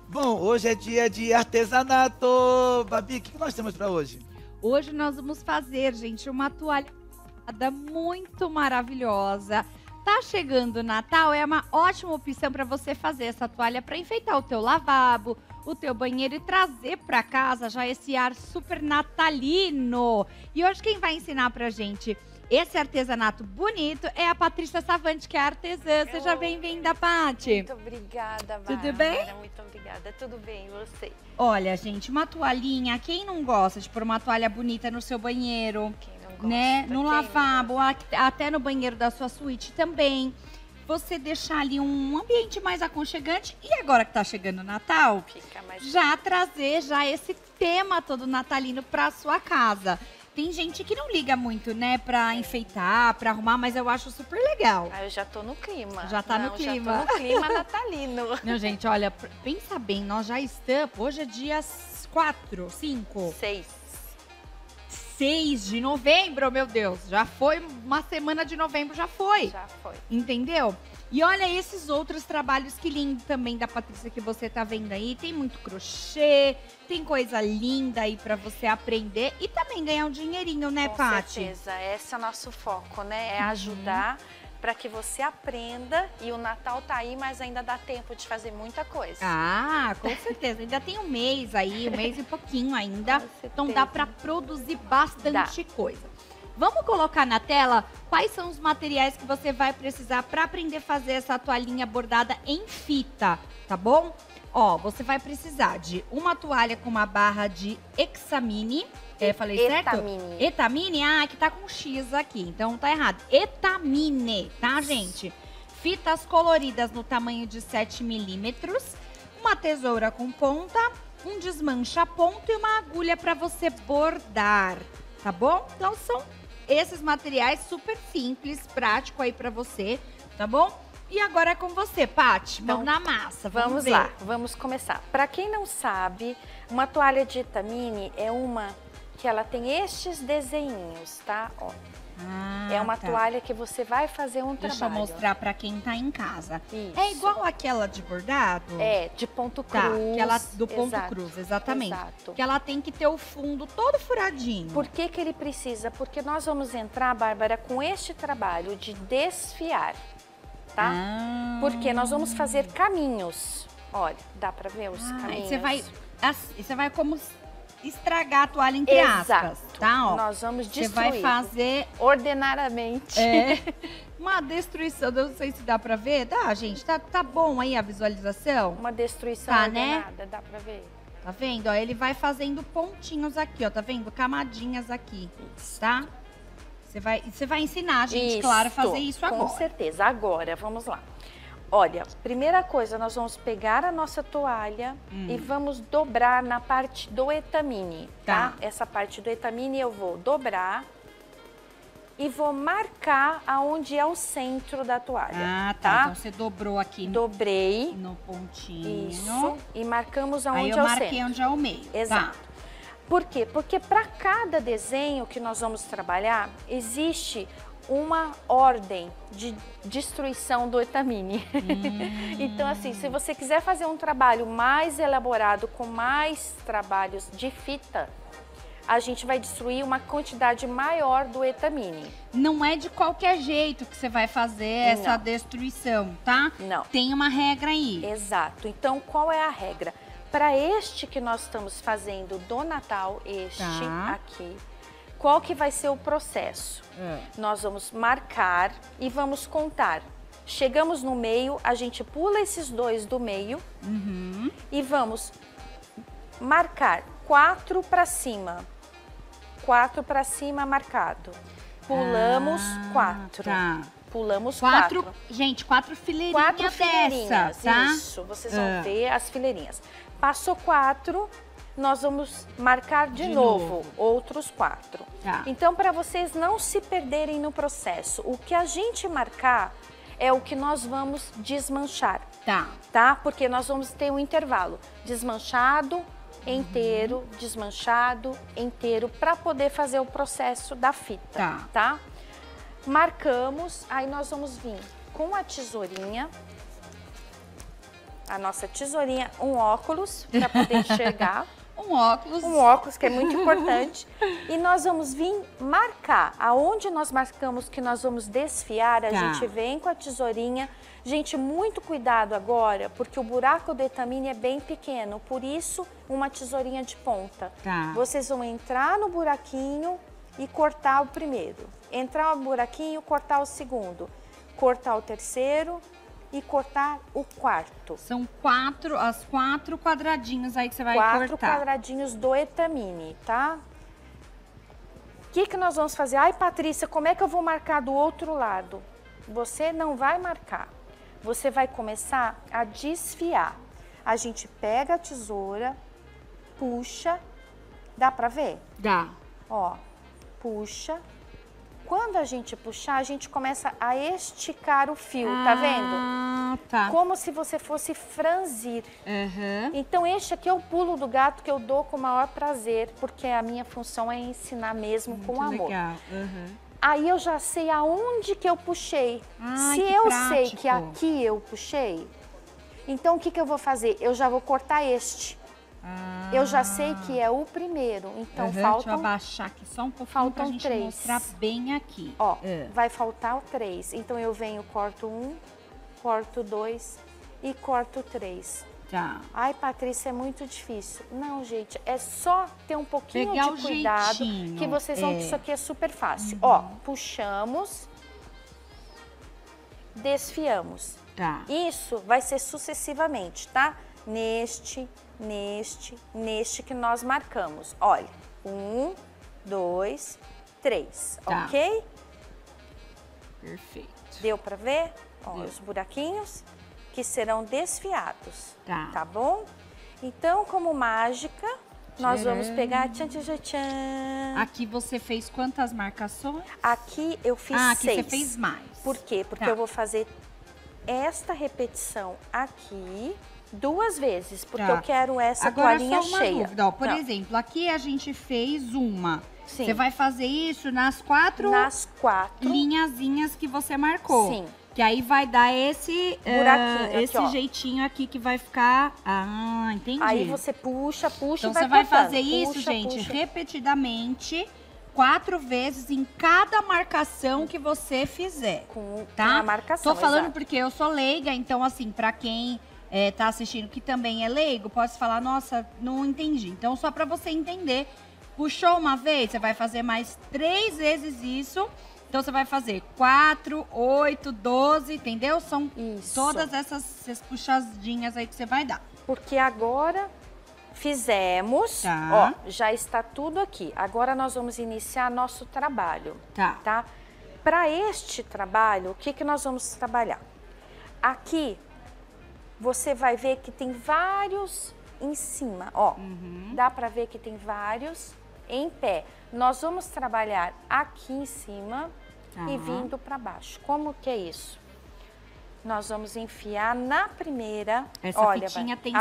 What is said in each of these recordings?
Bom, hoje é dia de artesanato. Babi, o que nós temos para hoje? Hoje nós vamos fazer, gente, uma toalha muito maravilhosa. Tá chegando o Natal, é uma ótima opção para você fazer essa toalha para enfeitar o teu lavabo, o teu banheiro e trazer para casa já esse ar super natalino. E hoje quem vai ensinar pra gente esse artesanato bonito é a Patrícia Savante, que é artesã. Seja bem-vinda, Paty. Muito obrigada, Bárbara. Tudo bem? Muito obrigada. Tudo bem, e você? Olha, gente, uma toalhinha, quem não gosta de pôr uma toalha bonita no seu banheiro, Quem não gosta? né? No Quem não lavabo, até no banheiro da sua suíte também. Você deixar ali um ambiente mais aconchegante. E agora que tá chegando o Natal, Fica mais... já trazer já esse tema todo natalino pra sua casa. Tem gente que não liga muito, né, pra enfeitar, pra arrumar, mas eu acho super legal. Ah, eu já tô no clima. Já tá no clima. Já tô no clima natalino. Não, gente, olha, pensa bem, nós já estamos, hoje é dia 4, 5, 6 de novembro, meu Deus. Já foi, uma semana de novembro já foi. Já foi. Entendeu? E olha esses outros trabalhos que lindo também da Patrícia que você tá vendo aí. Tem muito crochê, tem coisa linda aí pra você aprender e também ganhar um dinheirinho, né, Com Paty? certeza, esse é o nosso foco, né? É ajudar para que você aprenda e o Natal tá aí, mas ainda dá tempo de fazer muita coisa. Ah, com certeza. Ainda tem um mês aí, um mês e pouquinho ainda. Com Então dá certeza. pra produzir bastante coisa. Vamos colocar na tela quais são os materiais que você vai precisar para aprender a fazer essa toalhinha bordada em fita, tá bom? Ó, você vai precisar de uma toalha com uma barra de Hexamine. Falei certo? Etamine. Etamine? Ah, que tá com X aqui, então tá errado. Etamine, tá, gente? Fitas coloridas no tamanho de 7 milímetros, uma tesoura com ponta, um desmancha-ponto e uma agulha para você bordar, tá bom? Então são esses materiais super simples, prático aí pra você, tá bom? E agora é com você, Paty, Então, mão na massa, Vamos ver. lá, vamos começar. Para quem não sabe, uma toalha de Etamine é uma que ela tem estes desenhinhos, tá? Ó. Ah, É uma tá. toalha que você vai fazer um Deixa eu trabalho. mostrar pra quem tá em casa. Isso. É igual aquela de bordado? É, de ponto cruz. Tá, que ela, do ponto Exato, cruz, exatamente. Exato. Que ela tem que ter o fundo todo furadinho. Por que que ele precisa? Porque nós vamos entrar, Bárbara, com este trabalho de desfiar, tá? Ah. Porque nós vamos fazer caminhos. Olha, dá pra ver os Aí caminhos? você vai como estragar a toalha entre aspas, tá? Ó, Nós vamos você destruir. vai fazer ordenadamente. uma destruição. Eu não sei se dá pra ver. Dá, gente? Tá bom aí a visualização? Uma destruição Tá, né? ordenada, dá pra ver? Tá vendo? Ó, ele vai fazendo pontinhos aqui, ó. Tá vendo? Camadinhas aqui, tá? Você vai ensinar a gente, claro, a fazer isso agora. Com certeza. Agora, vamos lá. Olha, primeira coisa, nós vamos pegar a nossa toalha e vamos dobrar na parte do etamine, tá? Essa parte do etamine eu vou dobrar e vou marcar aonde é o centro da toalha. Ah, tá. Então você dobrou aqui Dobrei. no pontinho. Isso. E marcamos aonde Aí é eu o marquei centro. onde é o meio. Exato. Tá. Por quê? Porque para cada desenho que nós vamos trabalhar, existe uma ordem de destruição do etamine. Então, assim, se você quiser fazer um trabalho mais elaborado, com mais trabalhos de fita, a gente vai destruir uma quantidade maior do etamine. Não é de qualquer jeito que você vai fazer essa destruição, tá? Não. Tem uma regra aí. Exato. Então, qual é a regra? Para este que nós estamos fazendo do Natal, este aqui, qual que vai ser o processo? Nós vamos marcar e vamos contar. Chegamos no meio, a gente pula esses dois do meio e vamos marcar 4 para cima. 4 para cima marcado. Pulamos 4. Tá. Pulamos 4. Gente, 4 fileirinhas 4 fileirinhas, dessa, tá? isso. Vocês vão ver as fileirinhas. Passou 4, nós vamos marcar de novo outros 4. Tá. Então, para vocês não se perderem no processo, o que a gente marcar é o que nós vamos desmanchar, tá? Porque nós vamos ter um intervalo desmanchado, inteiro, desmanchado, inteiro, para poder fazer o processo da fita, tá? Marcamos, aí nós vamos vir com a tesourinha a nossa tesourinha, um óculos para poder enxergar. Um óculos. Um óculos, que é muito importante. E nós vamos vir marcar. Aonde nós marcamos que nós vamos desfiar, a gente vem com a tesourinha. Gente, muito cuidado agora, porque o buraco do etamine é bem pequeno. Por isso, uma tesourinha de ponta. Vocês vão entrar no buraquinho e cortar o primeiro. Entrar no buraquinho, cortar o segundo. Cortar o terceiro e cortar o quarto. São as 4 quadradinhos aí que você vai 4 cortar. quadradinhos do etamine, tá? O que nós vamos fazer? Ai, Patrícia, como é que eu vou marcar do outro lado? Você não vai marcar. Você vai começar a desfiar. A gente pega a tesoura, puxa. Dá pra ver? Dá. Ó, puxa. Quando a gente puxar, a gente começa a esticar o fio, tá vendo? Tá. Como se você fosse franzir. Então, este aqui é o pulo do gato que eu dou com o maior prazer, porque a minha função é ensinar mesmo com amor. Legal. Aí eu já sei aonde que eu puxei. Ai, Se que eu prático. sei que aqui eu puxei, então o que eu vou fazer? Eu já vou cortar este. Eu já sei que é o primeiro, então Deixa eu faltam... abaixar aqui só um pouquinho pra gente 3. mostrar bem aqui. Ó, vai faltar o 3. Então eu venho, corto 1, corto 2 e corto 3. Tá. Ai, Patrícia, é muito difícil. Não, gente, é só ter um pouquinho Pegar de cuidado jeitinho, que vocês vão que isso aqui é super fácil. Ó, puxamos, desfiamos. Tá. Isso vai ser sucessivamente, tá? Neste que nós marcamos. Olha, 1, 2, 3, ok? Perfeito. Deu pra ver? Ó, os buraquinhos que serão desfiados, tá bom? Então, como mágica, nós vamos pegar... Tchan, tchan, tchan, tchan. Aqui você fez quantas marcações? Aqui eu fiz 6. Aqui você fez mais. Por quê? Porque eu vou fazer esta repetição aqui 2 vezes, porque eu quero essa toalhinha só uma cheia. Dúvida, ó, por exemplo, aqui a gente fez uma. Sim. Você vai fazer isso nas 4 linhazinhas que você marcou. Sim. Que aí vai dar esse buraquinho, esse aqui, jeitinho aqui que vai ficar... Ah, entendi. Aí você puxa então e vai você vai cortando. fazer isso, gente, repetidamente, 4 vezes em cada marcação que você fizer. Com tá? a marcação, Tô falando exato. porque eu sou leiga, então assim, pra quem tá assistindo que também é leigo, pode falar, nossa, não entendi. Então só pra você entender, puxou uma vez, você vai fazer mais 3 vezes isso. Então você vai fazer 4, 8, 12, entendeu? São todas essas puxadinhas aí que você vai dar. Porque agora fizemos, ó, já está tudo aqui. Agora nós vamos iniciar nosso trabalho, tá? Para este trabalho, o que nós vamos trabalhar? Aqui, você vai ver que tem vários em cima, ó. Dá para ver que tem vários em pé. Nós vamos trabalhar aqui em cima e vindo para baixo. Como que é isso? Nós vamos enfiar na primeira... Essa fitinha tem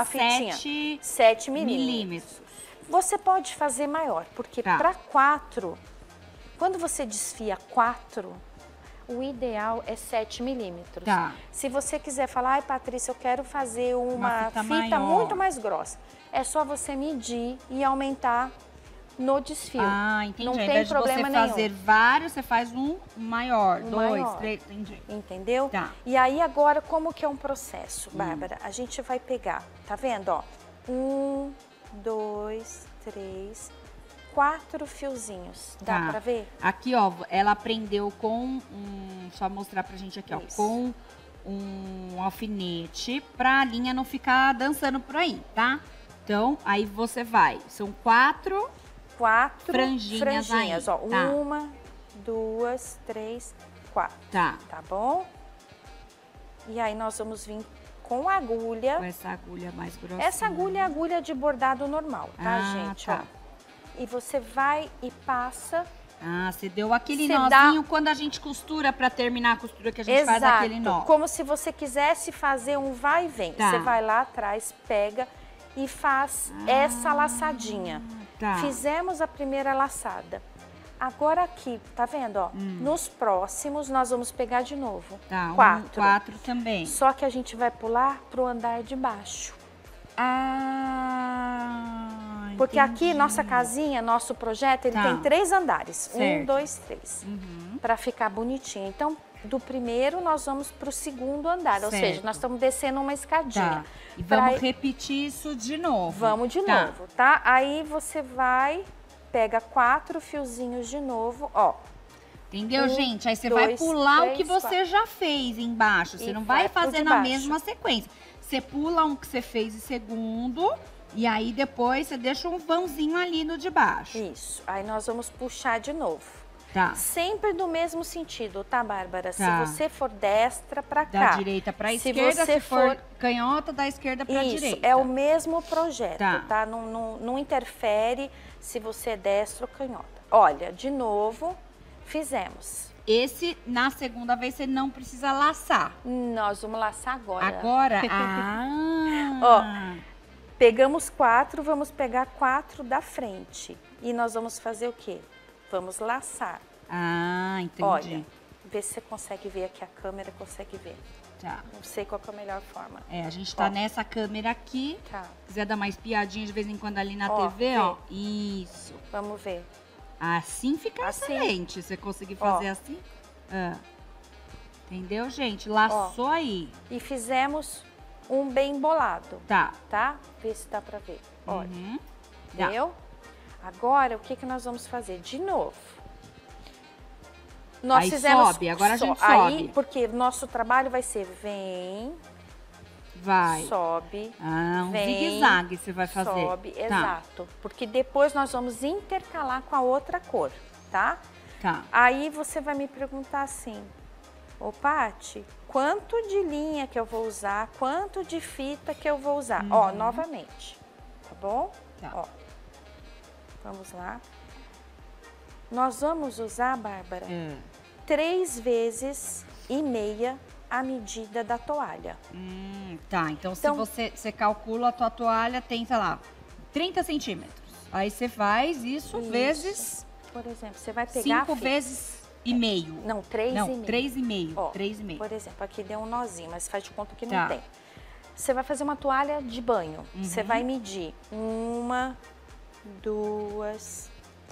7 milímetros. Você pode fazer maior, porque para 4, quando você desfia 4, o ideal é 7 milímetros. Se você quiser falar, ai, Patrícia, eu quero fazer uma fita muito mais grossa, é só você medir e aumentar no desfio. Ah, entendi. Não Ao tem invés problema de você nenhum. fazer vários, você faz um maior, 2, 3, entendi. Entendeu? E aí agora, como que é um processo, Bárbara? A gente vai pegar, tá vendo, ó? 1, 2, 3, 4 fiozinhos. Dá pra ver? Aqui, ó, ela aprendeu com só mostrar pra gente aqui, ó, com um alfinete pra linha não ficar dançando por aí, tá? Então, aí você vai, são 4 franjinhas aí, ó. 1, 2, 3, 4. Tá bom? E aí nós vamos vir com a agulha. Com essa agulha mais grossinha. Essa agulha é a agulha de bordado normal, tá, gente? Ó. E você vai e passa. Ah, você deu aquele nozinho quando a gente costura, pra terminar a costura que a gente faz aquele nó. Como se você quisesse fazer um vai e vem. Você vai lá atrás, pega e faz essa laçadinha. Fizemos a primeira laçada. Agora aqui, tá vendo, ó? Nos próximos, nós vamos pegar de novo. Tá, 4. 4 também. Só que a gente vai pular pro andar de baixo. Porque entendi. aqui, nossa casinha, nosso projeto, ele tem 3 andares. Certo. 1, 2, 3. Pra ficar bonitinho. Então, do primeiro, nós vamos pro segundo andar. Ou seja, nós estamos descendo uma escadinha. Tá. E vamos repetir isso de novo. Vamos de novo, tá? Aí você vai, pega 4 fiozinhos de novo, ó. Entendeu, gente? Aí você 2, vai pular 3, o que você já fez embaixo. Você E não vai vai pro fazer de na baixo. mesma sequência. Você pula um que você fez em segundo e aí depois você deixa um vãozinho ali no de baixo. Isso. Aí nós vamos puxar de novo. Tá. Sempre do mesmo sentido, tá, Bárbara? Tá. Se você for destra pra Da cá. direita pra Se esquerda, você se for for- canhota, da esquerda pra Isso, direita. é o mesmo projeto, Tá. tá? Não interfere se você é destro ou canhota. Olha, de novo, fizemos. Esse, na segunda vez, você não precisa laçar. Nós vamos laçar agora. Agora? Pegamos 4, vamos pegar 4 da frente. E nós vamos fazer o quê? Vamos laçar. Entendi. Olha, vê se você consegue ver aqui, a câmera consegue ver. Tá. Não sei qual que é a melhor forma. A gente tá nessa câmera aqui. Tá, Se quiser dar mais piadinha de vez em quando ali na Ó, TV, vê. ó. Isso. vamos ver. Assim fica Assim. excelente. Você conseguir fazer assim. Entendeu, gente? Laçou aí. E fizemos um bem bolado, Tá. tá? Vê se dá pra ver. Olha, Dá. viu? Agora, o que que nós vamos fazer? De novo. Nós Aí fizemos... sobe, agora a gente Aí, sobe. porque nosso trabalho vai ser vem, Vai. sobe, Um vem, zigue-zague você vai fazer. sobe, Tá. exato. Porque depois nós vamos intercalar com a outra cor, tá? Tá. Aí você vai me perguntar assim, ô Paty, quanto de linha que eu vou usar, quanto de fita que eu vou usar? Ó, novamente, tá bom? Tá. Ó, vamos lá. Nós vamos usar, Bárbara, 3 vezes e meia a medida da toalha. Tá, então, se Então- você calcula a tua toalha tem, sei lá, 30 centímetros. Aí você faz isso vezes Por exemplo, você vai pegar... 5 a fita. vezes e meio. Não, 3 e Não, meio. 3,5. Ó, 3,5. Por exemplo, aqui deu um nozinho, mas faz de conta que Tá. não tem. Você vai fazer uma toalha de banho. Você vai medir 1, 2,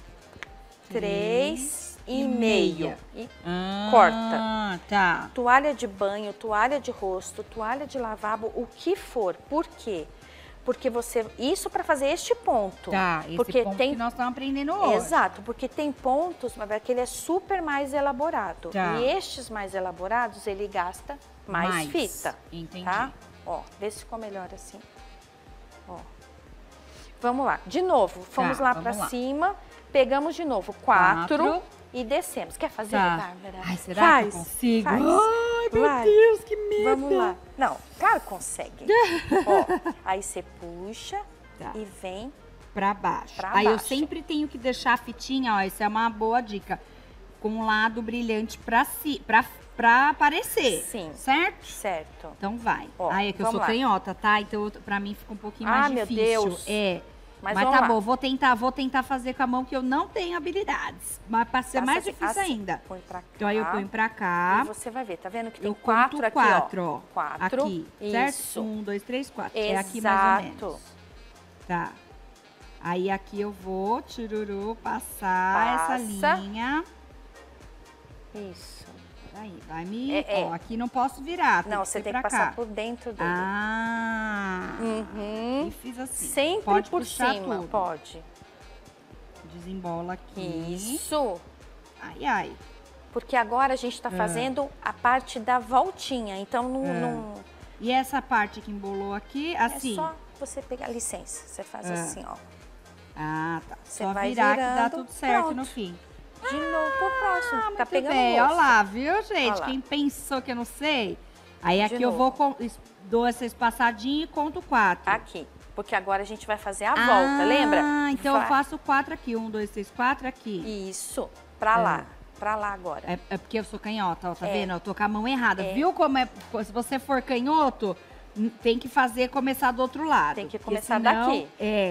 3 e meio. E corta. Tá. Toalha de banho, toalha de rosto, toalha de lavabo, o que for. Por quê? Porque você... Isso para fazer este ponto. Tá, esse porque ponto tem que nós estamos aprendendo hoje. Exato, porque tem pontos, mas que ele é super mais elaborado. Tá. E estes mais elaborados, ele gasta mais fita. Entendi. Tá? Ó, vê se ficou melhor assim. Ó. Vamos lá, de novo, vamos lá vamos pra lá. cima, pegamos de novo 4 4. e descemos. Quer fazer, Tá. Bárbara? Ai, será Faz, que eu consigo? faz. Ai, meu Vai. Deus, que medo. Vamos lá. Não, claro que consegue. Ó, aí você puxa Tá. e vem. Pra baixo. Pra Aí eu baixo. sempre tenho que deixar a fitinha, ó, essa é uma boa dica, com o lado brilhante pra aparecer. Sim. Certo? Certo. Então vai. Ó, Ai, é que eu sou vamos lá. canhota, tá? Então pra mim fica um pouquinho Ah, mais meu difícil. Deus. Mas Mas vamos tá lá. bom, vou tentar fazer com a mão que eu não tenho habilidades. Mas pra ser Faça mais assim, difícil assim. ainda. Põe pra cá. Então aí eu ponho pra cá. E você vai ver, tá vendo que tem Eu 4 conto aqui, 4, ó. ó. 4. Aqui, certo? Isso. 1, 2, 3, 4. É aqui mais ou Exato. menos. Tá. Aí aqui eu vou, tiruru, passar Passa. essa linha. Isso. Aí, vai me... É. Ó, aqui não posso virar, Não, ser você tem pra que passar cá. por dentro dele. E fiz assim. Sempre Pode por puxar cima, tudo. pode. Desembola aqui. Isso. Ai, ai. Porque agora a gente tá fazendo a parte da voltinha, então não E essa parte que embolou aqui, assim. é só você pegar licença. Você faz assim, ó. Ah, tá. Você Só vai virar que dá virando, tudo certo pronto. no fim. De novo pro próximo. Tá Muito pegando bem, gosto. olha lá, viu, gente? Ó lá. Quem pensou que eu não sei? Aí aqui eu novo. vou, dou essa espaçadinha e conto 4. Aqui. Porque agora a gente vai fazer a volta, lembra? Ah, então Vai. eu faço 4 aqui. 1, 2, 3, 4 aqui. Isso. Pra lá. Pra lá agora. É porque eu sou canhota, ó, tá É. vendo? Eu tô com a mão errada. Viu como é? Se você for canhoto, tem que fazer começar do outro lado. Tem que porque começar senão, daqui.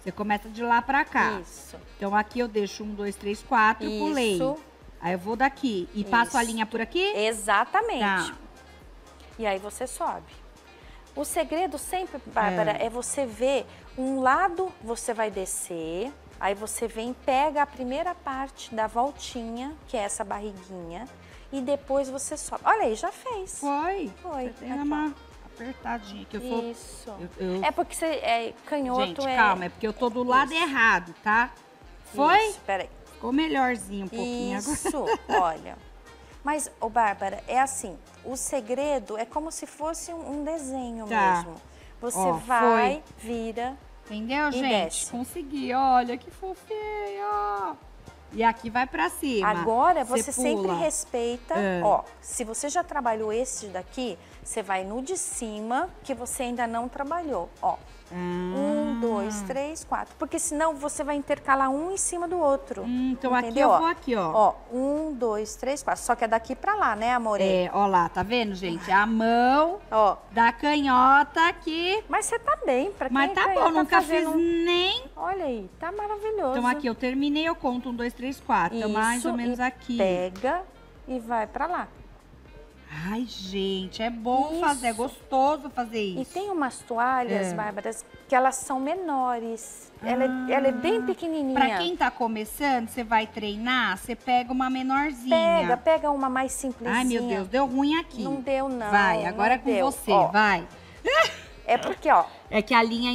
Você começa de lá pra cá. Isso. Então aqui eu deixo 1, 2, 3, 4, pulei. Aí eu vou daqui e passo a linha por aqui? Exatamente. Tá. E aí você sobe. O segredo sempre, Bárbara, é você ver um lado, você vai descer, aí você vem, pega a primeira parte da voltinha, que é essa barriguinha, e depois você sobe. Olha aí, já fez. Foi. Foi. Você tem uma apertadinha, que eu sou... Isso. Eu... É porque você é canhoto. Gente, calma, é porque eu tô do lado errado, tá? Foi? Isso, peraí. Ficou melhorzinho um pouquinho agora. Isso, olha. Mas, ô Bárbara, é assim, o segredo é como se fosse um desenho mesmo. Você vai, vira. Entendeu, e gente? desce. Consegui, olha que fofinho. E aqui vai pra cima. Agora, você pula. sempre respeita, ó, se você já trabalhou esse daqui, você vai no de cima, que você ainda não trabalhou, ó. 1, 2, 3, 4. Porque senão você vai intercalar um em cima do outro. Então entendeu? aqui eu vou aqui, ó. Ó, 1, 2, 3, 4. Só que é daqui pra lá, né, amor? É, ó lá, tá vendo, gente? A mão Ó. da canhota aqui. Mas você tá bem, pra quem Mas tá canhota bom, nunca fazendo... fiz nem... Olha aí, tá maravilhoso. Então aqui eu terminei, eu conto 1, 2, 3, 4. Então mais ou menos aqui. Pega e vai pra lá. Ai, gente, é bom fazer, é gostoso fazer isso. E tem umas toalhas, Bárbara, que elas são menores. Ela é bem pequenininha. Pra quem tá começando, você vai treinar, você pega uma menorzinha. Pega uma mais simplesinha. Ai, meu Deus, deu ruim aqui. Não deu, não. Vai, agora não é com deu. você, Ó, vai. É porque, ó... É que a linha...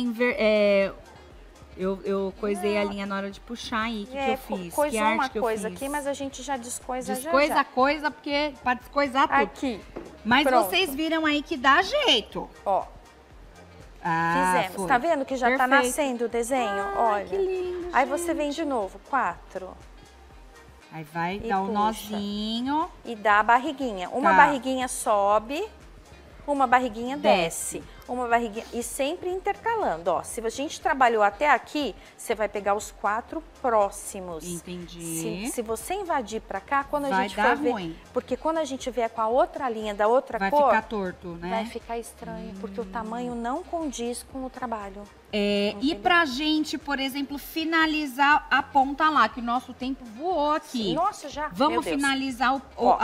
Eu coisei a linha na hora de puxar aí. O que eu fiz? Coisou que arte uma que eu coisa fiz? aqui, mas a gente já descoisa Descoisa já. a coisa, porque pra descoisar tudo. Aqui. Mas Pronto. vocês viram aí que dá jeito. Ó, fizemos. Foi. Tá vendo que já tá Perfeito. nascendo o desenho? Olha. Que lindo, Aí você vem de novo, 4. Aí vai E dar o puxa. nozinho. E dá a barriguinha. Uma Tá. barriguinha sobe, uma barriguinha desce. Uma barriguinha. E sempre intercalando, ó. Se a gente trabalhou até aqui, você vai pegar os 4 próximos. Entendi. Se você invadir pra cá, quando a Vai gente dar for ver... ruim. Porque quando a gente vier com a outra linha da outra Vai cor... ficar torto, né? Vai ficar estranho, porque o tamanho não condiz com o trabalho. E pra gente, por exemplo, finalizar a ponta lá, que o nosso tempo voou aqui. Nossa, já. Vamos Meu Deus. finalizar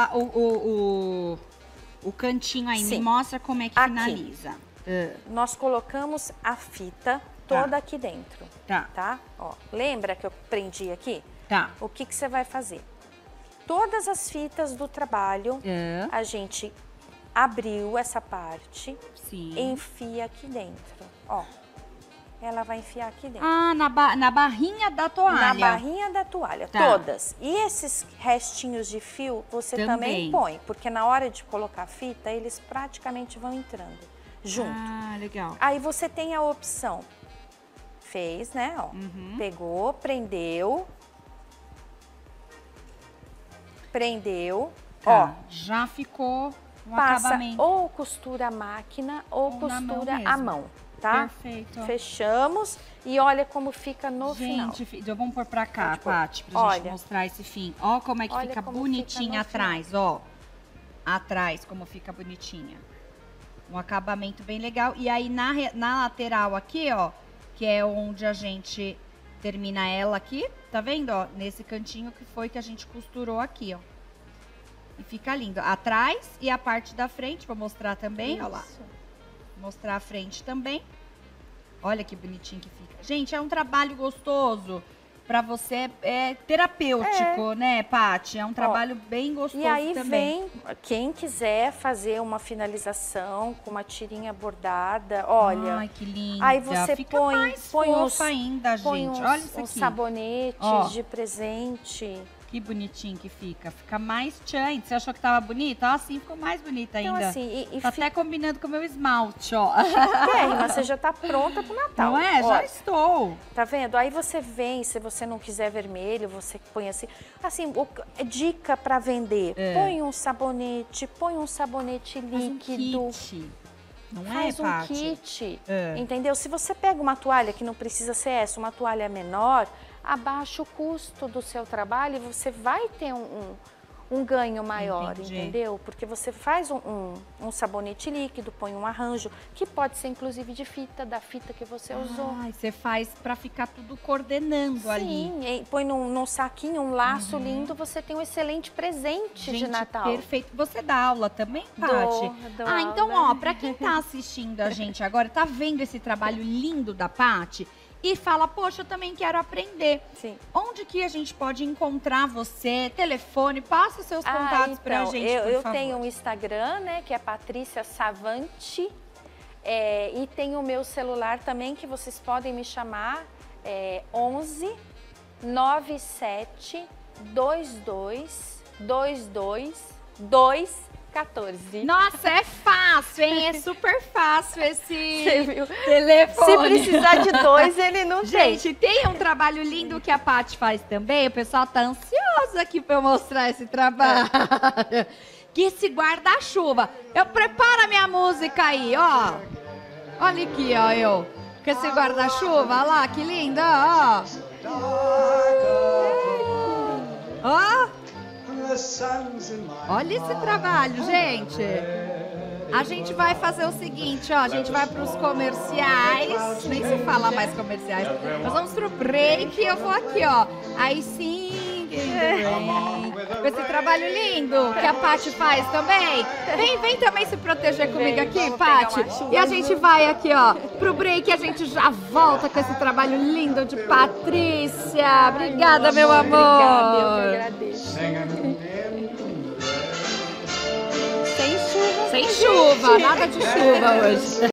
o cantinho aí. Sim. Me mostra como é que Aqui. finaliza. Nós colocamos a fita toda aqui dentro, Tá. Ó, lembra que eu prendi aqui? Tá. O que você vai fazer? Todas as fitas do trabalho, a gente abriu essa parte, Sim. enfia aqui dentro, ó. Ela vai enfiar aqui dentro. Ah, na barrinha da toalha. Na barrinha da toalha, Tá. todas. E esses restinhos de fio, você também põe, porque na hora de colocar a fita, eles praticamente vão entrando junto. Ah, legal. Aí você tem a opção, fez, né, ó, pegou, prendeu, ó. Já ficou um Passa acabamento. ou costura a máquina ou Ou na mão costura a mesmo. mão, tá? Perfeito. Fechamos e olha como fica no final. Gente, vamos pôr pra cá, Pode pôr. Paty, pra gente Olha. mostrar esse fim. Ó como é que Olha fica como bonitinha fica no atrás, ó. Atrás, como fica bonitinha. Um acabamento bem legal. E aí, na lateral aqui, ó, que é onde a gente termina ela aqui, tá vendo, ó? Nesse cantinho que foi que a gente costurou aqui, ó. E fica lindo. Atrás e a parte da frente, vou mostrar também, ó lá. Isso. Mostrar a frente também. Olha que bonitinho que fica. Gente, é um trabalho gostoso. Pra você, é terapêutico, né, Paty? É um trabalho bem gostoso E aí também. vem, quem quiser fazer uma finalização com uma tirinha bordada, olha. Ai, que linda. Aí você Fica põe mais uns, fofa ainda, põe gente. uns, Olha isso uns aqui. sabonetes Ó. de presente. Que bonitinho que fica. Fica mais tchan. Você achou que tava bonita? Ó, assim ficou mais bonita Então, ainda. assim, Tá até combinando com o meu esmalte, ó. mas você já tá pronta pro Natal. Não é? Já Olha, estou. tá vendo? Aí você vem, se você não quiser vermelho, você põe assim. Assim, dica pra vender. Põe um sabonete líquido. Faz um kit. Não Faz é, um Paty? kit, entendeu? Se você pega uma toalha que não precisa ser essa, uma toalha menor, abaixa o custo do seu trabalho e você vai ter um ganho maior, Entendi. entendeu? Porque você faz um sabonete líquido, põe um arranjo, que pode ser inclusive de fita, da fita que você usou. Ah, e você faz pra ficar tudo coordenando ali. Sim, e põe num saquinho, um laço lindo, você tem um excelente presente de Natal. Perfeito. Você dá aula também, Paty? Dou Ah, então, aula. ó, pra quem tá assistindo a gente agora, tá vendo esse trabalho lindo da Paty e fala, poxa, eu também quero aprender. Sim. Onde que a gente pode encontrar você? Telefone, passa os seus contatos pra gente, por eu favor. tenho um Instagram, né, que é Patrícia Savante, e tem o meu celular também, que vocês podem me chamar, 11 97 22 22 214. Nossa, é fácil, hein? É super fácil esse Você viu? telefone. Se precisar de 2, ele não tem. Gente, tem um trabalho lindo que a Paty faz também. O pessoal tá ansioso aqui pra eu mostrar esse trabalho. Que esse guarda-chuva. Eu preparo a minha música aí, ó. Olha aqui, ó, eu. Com esse guarda-chuva, olha lá, que lindo, ó. Ó. Olha esse trabalho, gente. A gente vai fazer o seguinte, ó. A gente vai pros comerciais. Nem se fala mais comerciais. Nós vamos pro break e eu vou aqui, ó. Aí sim. Com esse trabalho lindo que a Paty faz também. Vem também se proteger comigo aqui, Paty. E a gente vai aqui, ó, pro break e a gente já volta com esse trabalho lindo de Patrícia. Obrigada, meu amor. Obrigada, eu que agradeço. Sem chuva. Sem chuva, nada de chuva hoje.